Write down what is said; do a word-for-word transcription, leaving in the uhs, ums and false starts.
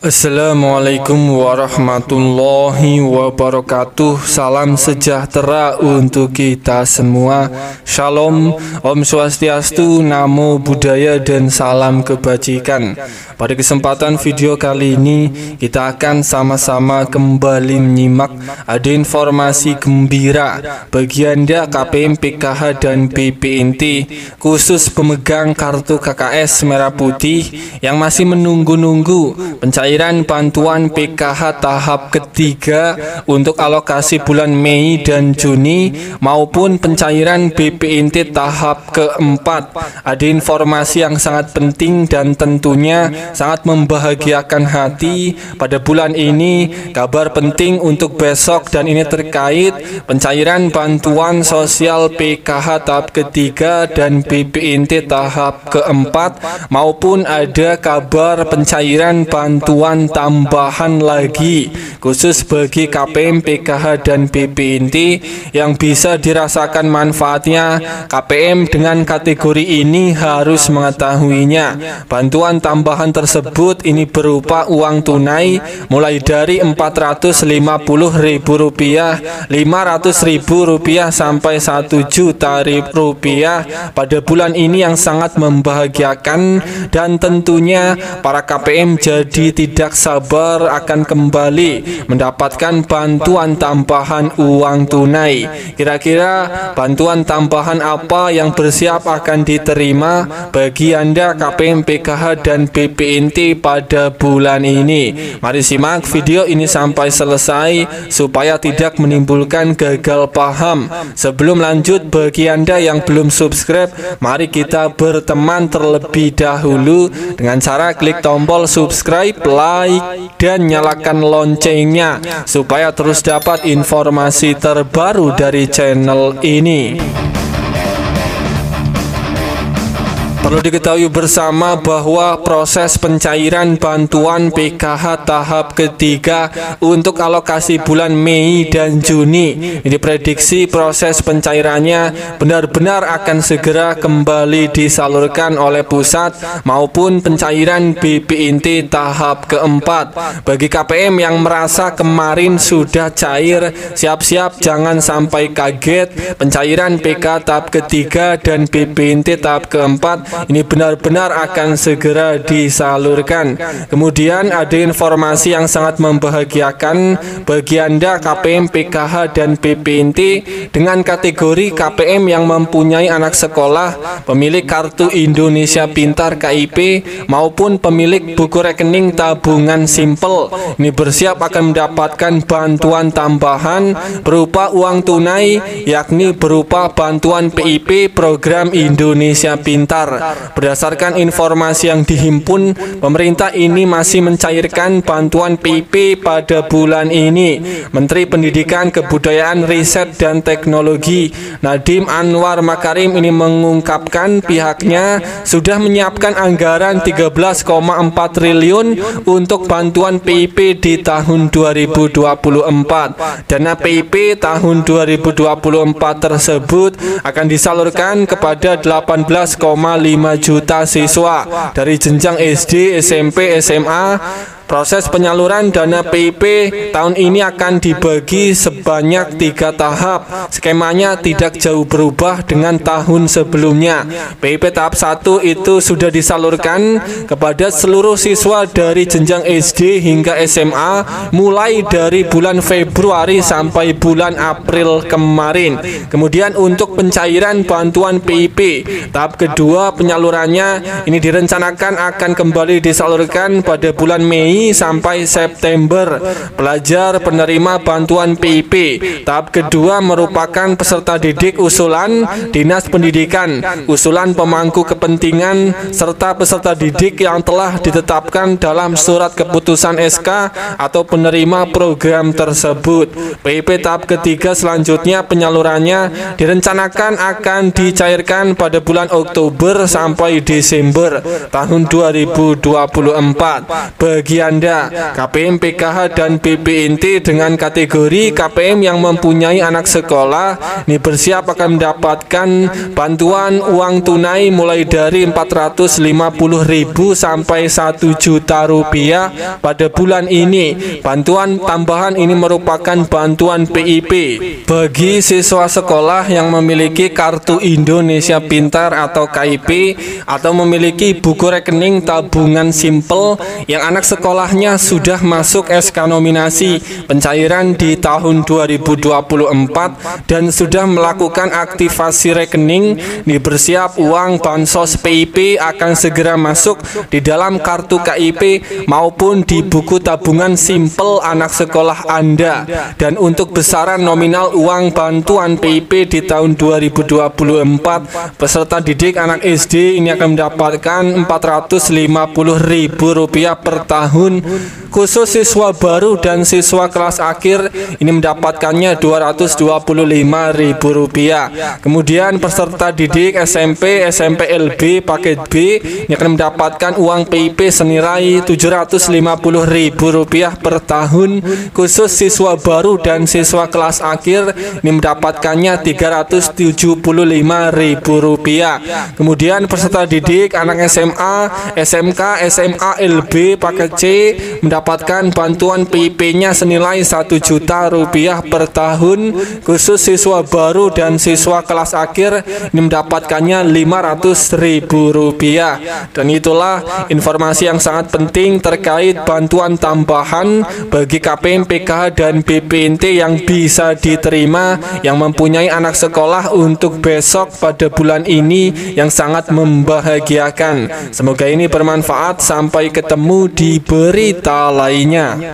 Assalamualaikum warahmatullahi wabarakatuh. Salam sejahtera untuk kita semua. Shalom, Om Swastiastu, Namo Buddhaya, dan salam kebajikan. Pada kesempatan video kali ini kita akan sama-sama kembali menyimak ada informasi gembira bagi Anda K P M, P K H, dan B P N T, khusus pemegang kartu K K S merah putih yang masih menunggu-nunggu pencairan bantuan P K H tahap ketiga untuk alokasi bulan Mei dan Juni maupun pencairan B P N T tahap keempat. Ada informasi yang sangat penting dan tentunya sangat membahagiakan hati pada bulan ini. Kabar penting untuk besok, dan ini terkait pencairan bantuan sosial P K H tahap ketiga dan B P N T tahap keempat, maupun ada kabar pencairan bantuan tambahan lagi khusus bagi K P M, P K H, dan B P N T yang bisa dirasakan manfaatnya. K P M dengan kategori ini harus mengetahuinya. Bantuan tambahan tersebut ini berupa uang tunai mulai dari empat ratus lima puluh ribu rupiah, lima ratus ribu rupiah, sampai satu juta rupiah pada bulan ini yang sangat membahagiakan, dan tentunya para K P M jadi tidak sabar akan kembali mendapatkan bantuan tambahan uang tunai. Kira-kira bantuan tambahan apa yang bersiap akan diterima bagi Anda K P M, P K H, dan B P N T pada bulan ini? Mari simak video ini sampai selesai supaya tidak menimbulkan gagal paham. Sebelum lanjut, bagi Anda yang belum subscribe, mari kita berteman terlebih dahulu dengan cara klik tombol subscribe, like, dan nyalakan loncengnya supaya terus dapat informasi terbaru dari channel ini. Perlu diketahui bersama bahwa proses pencairan bantuan P K H tahap ketiga untuk alokasi bulan Mei dan Juni diprediksi proses pencairannya benar-benar akan segera kembali disalurkan oleh pusat, maupun pencairan B P N T tahap keempat. Bagi K P M yang merasa kemarin sudah cair, siap-siap jangan sampai kaget. Pencairan P K H tahap ketiga dan B P N T tahap keempat ini benar-benar akan segera disalurkan. Kemudian ada informasi yang sangat membahagiakan bagi Anda K P M, P K H, dan B P N T dengan kategori K P M yang mempunyai anak sekolah, pemilik kartu Indonesia Pintar K I P, maupun pemilik buku rekening tabungan simpel. Ini bersiap akan mendapatkan bantuan tambahan berupa uang tunai, yakni berupa bantuan P I P program Indonesia Pintar. Berdasarkan informasi yang dihimpun, pemerintah ini masih mencairkan bantuan P I P pada bulan ini. Menteri Pendidikan, Kebudayaan, Riset, dan Teknologi Nadiem Anwar Makarim ini mengungkapkan pihaknya sudah menyiapkan anggaran tiga belas koma empat triliun untuk bantuan P I P di tahun dua ribu dua puluh empat. Dana P I P tahun dua ribu dua puluh empat tersebut akan disalurkan kepada delapan belas koma lima juta siswa dari jenjang S D, S M P, S M A. Proses penyaluran dana P I P tahun ini akan dibagi sebanyak tiga tahap. Skemanya tidak jauh berubah dengan tahun sebelumnya. P I P tahap satu itu sudah disalurkan kepada seluruh siswa dari jenjang S D hingga S M A mulai dari bulan Februari sampai bulan April kemarin. Kemudian untuk pencairan bantuan P I P tahap kedua, penyalurannya ini direncanakan akan kembali disalurkan pada bulan Mei sampai September. Pelajar penerima bantuan P I P tahap kedua merupakan peserta didik usulan Dinas Pendidikan, usulan pemangku kepentingan, serta peserta didik yang telah ditetapkan dalam surat keputusan S K atau penerima program tersebut. P I P tahap ketiga selanjutnya penyalurannya direncanakan akan dicairkan pada bulan Oktober sampai Desember tahun dua ribu dua puluh empat. Bagi Anda. K P M, P K H, dan B P N T dengan kategori K P M yang mempunyai anak sekolah ini bersiap akan mendapatkan bantuan uang tunai mulai dari empat ratus lima puluh ribu sampai satu juta rupiah pada bulan ini. Bantuan tambahan ini merupakan bantuan P I P bagi siswa sekolah yang memiliki kartu Indonesia Pintar atau K I P atau memiliki buku rekening tabungan simpel yang anak sekolahnya sudah masuk S K nominasi pencairan di tahun dua ribu dua puluh empat dan sudah melakukan aktivasi rekening. Ini bersiap uang bansos P I P akan segera masuk di dalam kartu K I P maupun di buku tabungan simpel anak sekolah Anda. Dan untuk besaran nominal uang bantuan P I P di tahun dua ribu dua puluh empat, peserta didik anak S D ini akan mendapatkan empat ratus lima puluh ribu rupiah per tahun. Khusus siswa baru dan siswa kelas akhir ini mendapatkannya dua ratus dua puluh lima ribu rupiah. Kemudian peserta didik S M P, S M P L B paket B ini akan mendapatkan uang P I P senilai tujuh ratus lima puluh ribu rupiah per tahun. Khusus siswa baru dan siswa kelas akhir ini mendapatkannya tiga ratus tujuh puluh lima ribu rupiah. Kemudian peserta didik anak S M A, S M K, S M A L B paket C mendapatkan bantuan P I P-nya senilai satu juta rupiah per tahun. Khusus siswa baru dan siswa kelas akhir ini mendapatkannya lima ratus ribu rupiah. Dan itulah informasi yang sangat penting terkait bantuan tambahan bagi K P M, P K H, dan B P N T yang bisa diterima yang mempunyai anak sekolah untuk besok pada bulan ini yang sangat membahagiakan. Semoga ini bermanfaat. Sampai ketemu di berita lainnya.